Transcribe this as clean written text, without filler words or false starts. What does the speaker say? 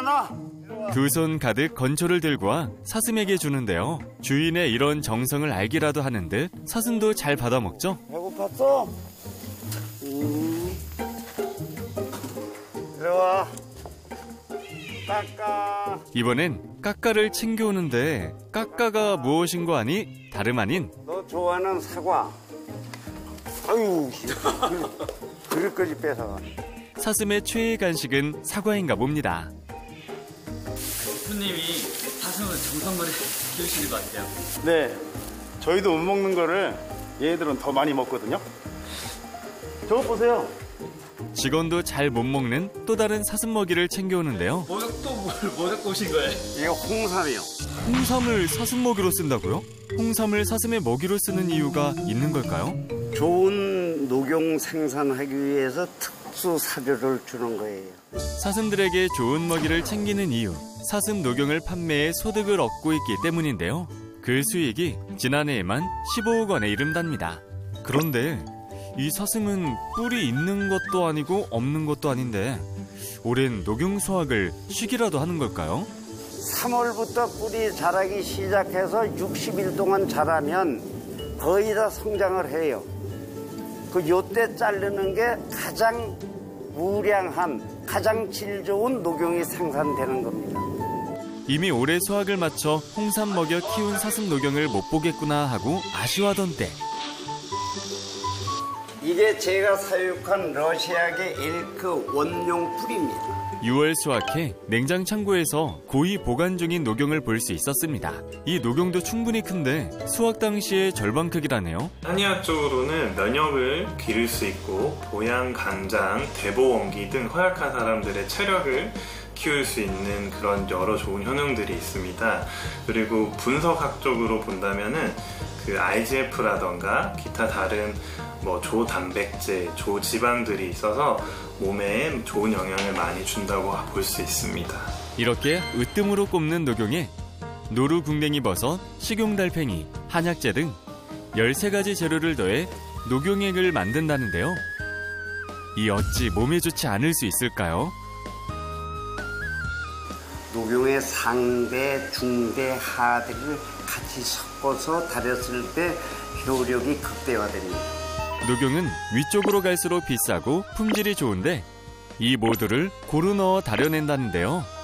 놔. 두 손 가득 건초를 들고 와 사슴에게 주는데요. 주인의 이런 정성을 알기라도 하는 듯 사슴도 잘 받아먹죠. 배고팠어? 이리 와. 까까. 이번엔 까까를 챙겨오는데 까까가 무엇인 거 아니? 다름 아닌 너 좋아하는 사과. 아유, 그릇까지 뺏어가. 사슴의 최애 간식은 사과인가 봅니다. 대표님이 사슴을 정성스레 키우시는 것 같아요. 네, 저희도 못 먹는 거를 얘들은 더 많이 먹거든요. 저거 보세요. 직원도 잘 못 먹는 또 다른 사슴 먹이를 챙겨오는데요. 뭐 갖고 오신 거예요? 이거 홍삼이요. 홍삼을 사슴 먹이로 쓴다고요? 홍삼을 사슴의 먹이로 쓰는 이유가 있는 걸까요? 좋은 녹용 생산하기 위해서 특수 사료를 주는 거예요. 사슴들에게 좋은 먹이를 챙기는 이유, 사슴 녹용을 판매해 소득을 얻고 있기 때문인데요. 그 수익이 지난해에만 15억 원에 이른답니다. 그런데 이 사슴은 뿔이 있는 것도 아니고 없는 것도 아닌데 올해는 녹용 수확을 쉬기라도 하는 걸까요? 3월부터 뿔이 자라기 시작해서 60일 동안 자라면 거의 다 성장을 해요. 그 요때 자르는 게 가장 무량한, 가장 질 좋은 녹용이 생산되는 겁니다. 이미 올해 수확을 마쳐 홍삼 먹여 키운 사슴 녹용을 못 보겠구나 하고 아쉬워하던 때 이게 제가 사육한 러시아계 엘크 원용 뿔입니다. 6월 수확해 냉장 창고에서 고이 보관 중인 녹용을 볼 수 있었습니다. 이 녹용도 충분히 큰데 수확 당시의 절반 크기라네요. 한의학 쪽으로는 면역을 기를 수 있고 보양, 간장, 대보원기 등 허약한 사람들의 체력을 키울 수 있는 그런 여러 좋은 효능들이 있습니다. 그리고 분석학적으로 본다면은 그 IGF라던가 기타 다른 조단백질, 조지방들이 있어서 몸에 좋은 영향을 많이 준다고 볼 수 있습니다. 이렇게 으뜸으로 꼽는 녹용에 노루 궁뎅이 버섯, 식용달팽이, 한약재 등 13가지 재료를 더해 녹용액을 만든다는데요. 이 어찌 몸에 좋지 않을 수 있을까요? 녹용의 상대, 중대, 하대를 같이 섞어서 달였을 때 효력이 극대화됩니다. 녹용은 위쪽으로 갈수록 비싸고 품질이 좋은데 이 모두를 고루 넣어 다려낸다는데요.